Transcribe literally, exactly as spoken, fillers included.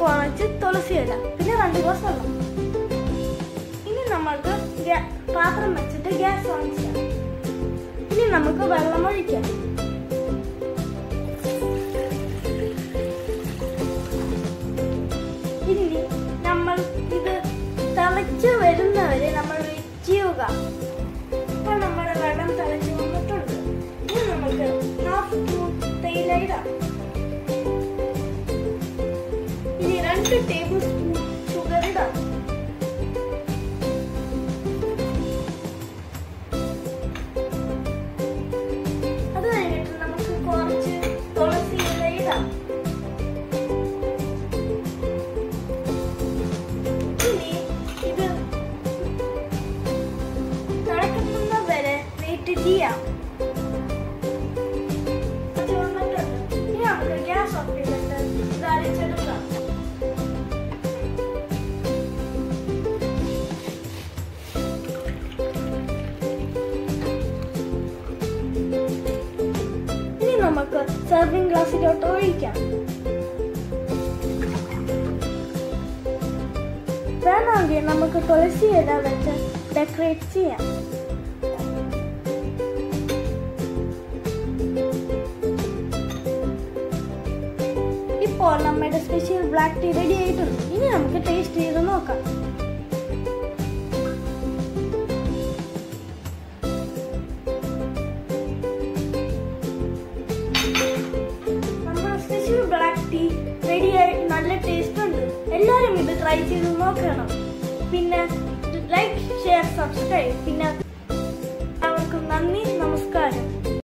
കുറച്ച് തുളസി ഇല, പിന്നെ രണ്ട് ഗ്ലാസ് വെള്ളം. ഇനി നമുക്ക് പാത്രം വെച്ചിട്ട് ഗ്യാസ് ഓൺ ചെയ്യാം. ഇനി നമുക്ക് വെള്ളം ഒഴിക്കാം. ഇനി നമ്മൾ ഇത് തിളച്ച് വരുന്നവരെ നമ്മൾ വെയിറ്റ് ചെയ്യുക. ഇപ്പൊ നമ്മുടെ വെള്ളം തിളച്ച് വന്നിട്ടുണ്ട്. ഇനി നമുക്ക് ഹാഫ് സ്പൂൺ തേയില ഇടാം. ഇനി രണ്ട് ടേബിൾ സ്പൂൺ ഷുഗർ ഇടാം. അത് കഴിഞ്ഞിട്ട് നമുക്ക് കുറച്ച് തുളസി ഇല ഇടാം. ഇനി ഇത് തിളക്കുന്നത് വരെ വെയിറ്റ് ചെയ്യാം. ഇനി നമുക്ക് ഗ്യാസ് ഓഫ് ചെയ്തിട്ട് ഇത് അരിച്ചെടുക്കാം. ഇനി നമുക്ക് സെർവിംഗ് ഗ്ലാസ്സിലോട്ട് ഒഴിക്കാം. വേണമെങ്കിൽ നമുക്ക് തുളസി ഇല വെച്ച് ഡെക്കറേറ്റ് ചെയ്യാം. ഇപ്പോൾ നമ്മുടെ സ്പെഷ്യൽ ബ്ലാക്ക് ടീ റെഡി ആയിട്ടുണ്ട്. ഇനി നമുക്ക് ടേസ്റ്റ് ചെയ്ത് നോക്കാം. നമ്മുടെ സ്പെഷ്യൽ ബ്ലാക്ക് ടീ റെഡി ആയി, നല്ല ടേസ്റ്റ് ഉണ്ട്. എല്ലാവരും ഇത് ട്രൈ ചെയ്ത് നോക്കണം. പിന്നെ ലൈക്ക്, ഷെയർ, സബ്സ്ക്രൈബ്. പിന്നെ അവർക്ക് നന്ദി, നമസ്കാരം.